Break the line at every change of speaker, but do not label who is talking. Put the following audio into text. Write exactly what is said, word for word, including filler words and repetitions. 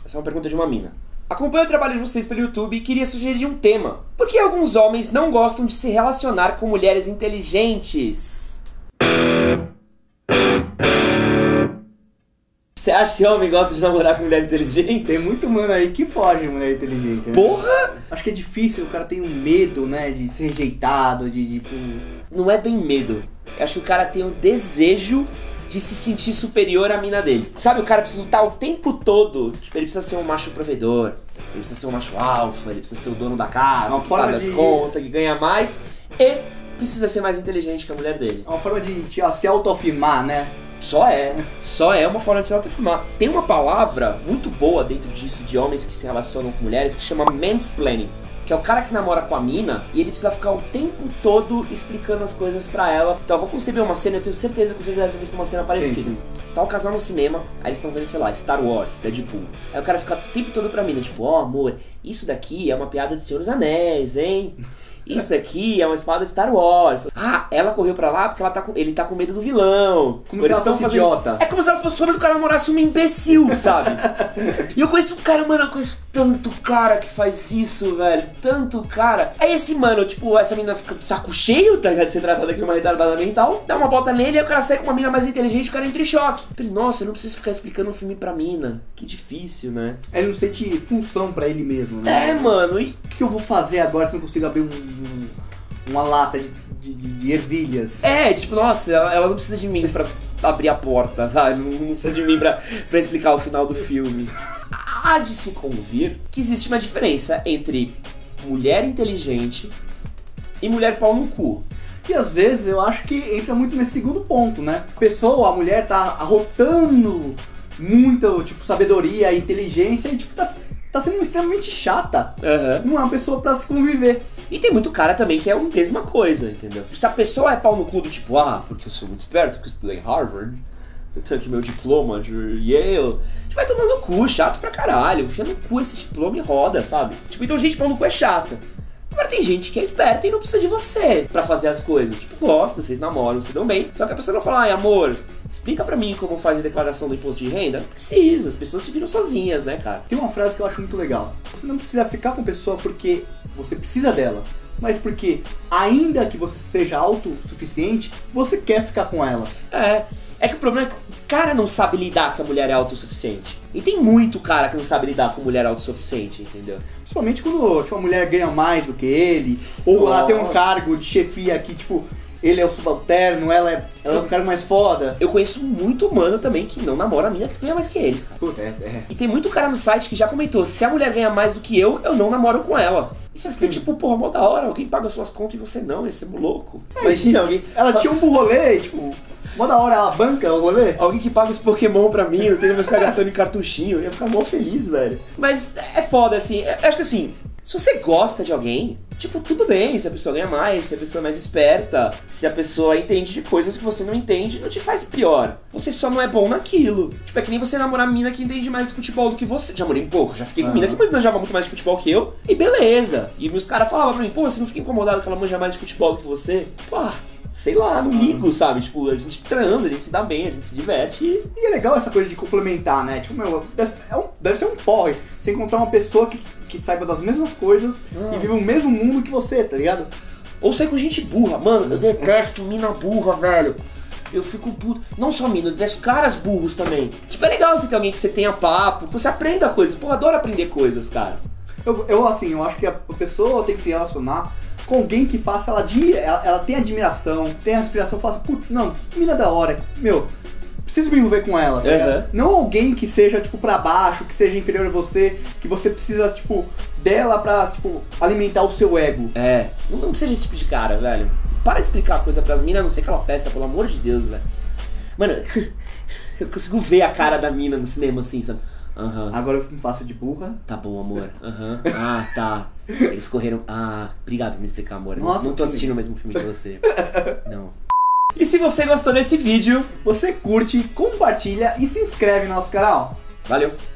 Essa é uma pergunta de uma mina. Acompanho o trabalho de vocês pelo YouTube e queria sugerir um tema. Por que alguns homens não gostam de se relacionar com mulheres inteligentes? Você acha que homem gosta de namorar com mulher inteligente?
Tem muito mano aí que foge de mulher inteligente, né?
Porra!
Acho que é difícil, o cara tem um medo, né, de ser rejeitado, de... de...
Não é bem medo. Eu acho que o cara tem um desejo de se sentir superior à mina dele. Sabe, o cara precisa estar o tempo todo. Tipo, ele precisa ser um macho provedor, ele precisa ser um macho alfa, ele precisa ser o dono da casa, que paga as contas, que ganha mais, e precisa ser mais inteligente que a mulher dele.
É uma forma de, de se autoafirmar, né?
Só é, só é uma forma de se autoafirmar. Tem uma palavra muito boa dentro disso de homens que se relacionam com mulheres que chama mansplaining, que é o cara que namora com a mina e ele precisa ficar o tempo todo explicando as coisas pra ela. Então eu vou conceber uma cena, eu tenho certeza que você já deve ter visto uma cena parecida. Sim, sim. Tá o casal no cinema, aí eles estão vendo, sei lá, Star Wars, Deadpool. Aí o cara fica o tempo todo pra mina, tipo, ó, oh, amor, isso daqui é uma piada de Senhor dos Anéis, hein? Isso daqui é uma espada de Star Wars. Ah, ela correu pra lá porque ela tá com... ele tá com medo do vilão.
Como se ela fosse fazendo... idiota.
É como se ela fosse sobre o cara namorasse um imbecil, sabe? E eu conheço um cara, mano, eu conheço tanto cara que faz isso, velho. Tanto cara. Aí esse mano, tipo, essa menina fica de saco cheio, tá ligado? De ser tratada aqui uma retardada mental. Dá uma volta nele, aí o cara sai com uma mina mais inteligente e o cara entra em choque. Eu falei, nossa, eu não preciso ficar explicando um filme pra mina. Que difícil, né?
Ele não sente função pra ele mesmo, né?
É, mano, e...
O que eu vou fazer agora se eu não consigo abrir um... uma lata de, de, de, de ervilhas?
É, tipo, nossa, ela, ela não precisa de mim pra abrir a porta, sabe? Não, não precisa de mim pra, pra explicar o final do filme. Há de se convir que existe uma diferença entre mulher inteligente e mulher pau no cu.
E às vezes eu acho que entra muito nesse segundo ponto, né? A pessoa, a mulher tá arrotando muita, tipo, sabedoria, inteligência e, tipo, tá... tá sendo extremamente chata.
Uhum.
Não é uma pessoa pra se conviver.
E tem muito cara também que é a mesma coisa, entendeu? Se a pessoa é pau no cu do tipo, ah, porque eu sou muito esperto, porque eu estudei em Harvard, eu tenho aqui meu diploma de Yale, a gente vai tomar no cu, chato pra caralho, enfia no cu esse diploma e roda, sabe? Tipo, então gente, pau no cu é chata. Agora tem gente que é esperta e não precisa de você pra fazer as coisas. Tipo, gosta, vocês namoram, se dão bem. Só que a pessoa não fala, ai amor, explica pra mim como faz a declaração do imposto de renda. Não precisa, as pessoas se viram sozinhas, né, cara?
Tem uma frase que eu acho muito legal. Você não precisa ficar com a pessoa porque você precisa dela, mas porque, ainda que você seja autossuficiente, você quer ficar com ela.
É, é que o problema é que o cara não sabe lidar com a mulher autossuficiente. E tem muito cara que não sabe lidar com mulher autossuficiente, entendeu?
Principalmente quando tipo, a mulher ganha mais do que ele, ou ela tem um cargo de chefia que, tipo, ele é o subalterno, ela é, ela é o cara mais foda.
Eu conheço muito humano também que não namora a mina que ganha mais que eles, cara.
Puta, é, é.
E tem muito cara no site que já comentou, se a mulher ganha mais do que eu, eu não namoro com ela. E você fica tipo, porra, mó da hora, alguém paga suas contas e você não, esse é louco.
É, imagina alguém... Ela tinha um burrolê, tipo... Mó da hora, ela banca o rolê.
Alguém que paga os Pokémon pra mim, eu tenho que ficar gastando em cartuchinho, eu ia ficar mó feliz, velho. Mas é foda, assim, eu acho que assim, se você gosta de alguém, tipo, tudo bem, se a pessoa ganha mais, se a pessoa é mais esperta, se a pessoa entende de coisas que você não entende, não te faz pior. Você só não é bom naquilo. Tipo, é que nem você namorar mina que entende mais de futebol do que você. Já morei, porra, já fiquei com
uhum.
mina que manjava muito mais de futebol que eu, e beleza. E meus caras falavam pra mim, pô, você não fica incomodado que ela manja mais de futebol do que você? Pô, sei lá, não ligo, sabe? Tipo, a gente transa, a gente se dá bem, a gente se diverte. E,
e é legal essa coisa de complementar, né? Tipo, meu, deve, é um, deve ser um porre você encontrar uma pessoa que, que saiba das mesmas coisas ah. e vive o mesmo mundo que você, tá ligado?
Ou sair com gente burra. Mano, eu detesto mina burra, velho. Eu fico puto. Não só mina, eu detesto caras burros também. Tipo, é legal você ter alguém que você tenha papo, que você aprenda coisas. Pô, eu adoro aprender coisas, cara.
Eu, eu assim, eu acho que a pessoa tem que se relacionar com alguém que faça ela, ela, ela tem admiração, tem inspiração, fala assim, putz, não, que mina da hora, meu, preciso me envolver com ela, tá
uhum.
ligado? Não alguém que seja, tipo, pra baixo, que seja inferior a você, que você precisa, tipo, dela pra, tipo, alimentar o seu ego.
É, não, não precisa desse tipo de cara, velho. Para de explicar coisa pras minas, a não ser que ela peça, pelo amor de Deus, velho. Mano, eu consigo ver a cara da mina no cinema assim, sabe? Uhum.
Agora eu me faço de burra.
Tá bom, amor. Uhum. Ah, tá. Eles correram. Ah, obrigado por me explicar, amor. Nossa, não tô assistindo o mesmo filme que você. Não. E se você gostou desse vídeo,
você curte, compartilha e se inscreve no nosso canal.
Valeu!